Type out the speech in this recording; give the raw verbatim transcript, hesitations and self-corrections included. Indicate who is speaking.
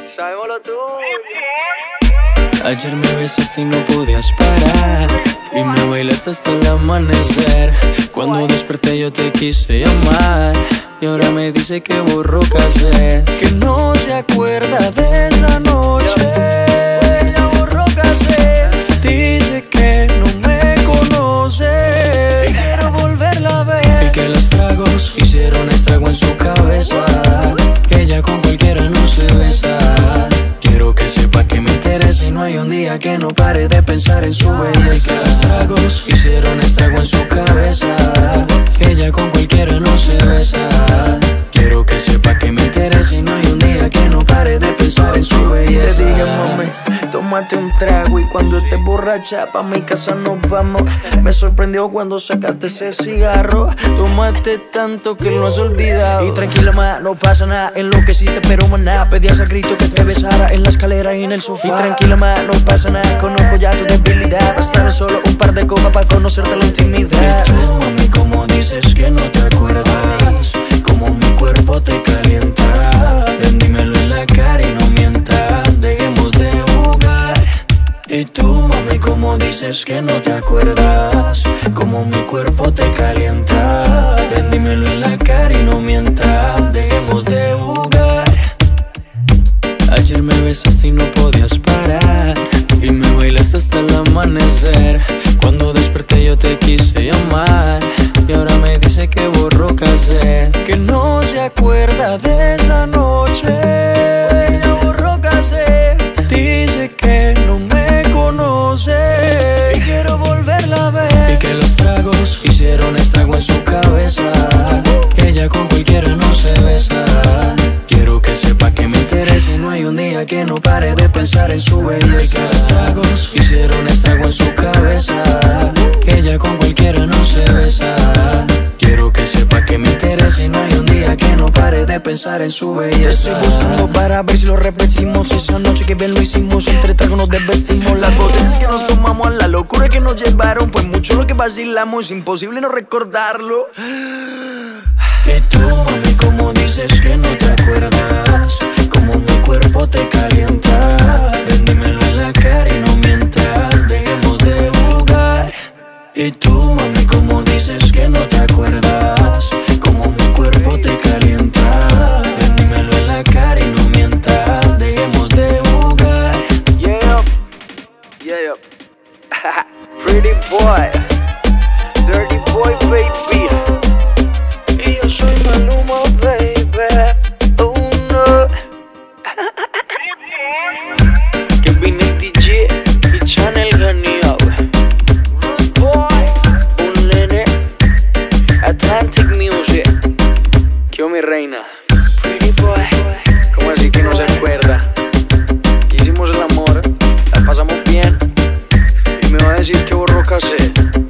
Speaker 1: Sabemos lo tuyo.
Speaker 2: Ayer me besaste y no podías parar, y me bailaste hasta el amanecer. Cuando desperté yo te quise llamar, y ahora me dice que borró cassette, que no se acuerda de esa noche. Ya borró cassette. Dice que no me conoce y quiero volverla a ver, y que los tragos hicieron estrago en su cabeza, que ella con cualquiera no se besa. Quiero que sepa que me interesa y no hay un día que no pare de pensar en su belleza. Que los tragos hicieron estrago en su cabeza, que ella con cualquiera no se besa. Quiero que sepa que me interesa y no hay un día que no pare de pensar en su belleza.
Speaker 1: Te dije, mami, tómate un trago y cuando estés borracha pa' mi casa nos vamos. Me sorprendió cuando sacaste ese cigarro.
Speaker 2: Tómate tanto que lo has olvidado.
Speaker 1: Y tranquila, ma, no pasa nada. Enloqueciste pero maná, pedías a grito que te besara en la escalera y en el sofá. Y tranquila, ma, no pasa nada. Conozco ya tu debilidad. Bastaron solo un par de copas para conocerte la intimidad.
Speaker 2: Y tú, mami, como dices que no te acuerdas, como mi cuerpo te calienta. Ven, dímelo en la cara y no mientas, dejemos de jugar. Y tú, mami, como dices que no te acuerdas, como mi cuerpo te calienta. Ven, dímelo en la cara y no mientas, dejemos de jugar. Ayer me besaste y no podías parar, y me bailaste hasta el amanecer. Cuando desperté yo te quise llamar, y ahora me dice que borró cassette, que no se acuerda de esa noche.
Speaker 1: Ya borró cassette.
Speaker 2: Dice que no me conoce
Speaker 1: y quiero volverla a ver,
Speaker 2: y que los tragos hicieron estrago en su cabeza, que ella con cualquiera no se besa. Quiero que sepa que me interesa y no hay un día que no pare de pensar en su belleza. Que los tragos hicieron estrago en su cabeza, que ella con cualquiera no se besa. Quiero que sepa que me interesa y no hay un día que no pare de pensar en su belleza.
Speaker 1: Te estoy buscando para ver si lo repetimos. Esa noche que bien lo hicimos, entre tragos nos desvestimos. Las botellas que nos tomamos, la locura que nos llevaron, fue mucho lo que vacilamos, imposible no recordarlo.
Speaker 2: Y tú, mami, como dices que no te acuerdas, como mi cuerpo te calienta. Ven, dímelo en la cara y no mientas, dejemos de jugar. Y tú, mami, como dices que no te acuerdas, como mi cuerpo te calienta. Ven, dímelo en la cara y no mientas, dejemos de jugar.
Speaker 1: Yeah, yeah. Pretty boy, dirty boy, baby. Y yo soy Maluma, baby. Oh no. Que vine D J y Channel Ganeo. Rude boy, un nene. Atlantic Music. ¿Qué mi reina? Pretty boy. ¿Cómo así que no se acuerda? Hicimos el amor, la pasamos bien, y me va a decir que borró cassette.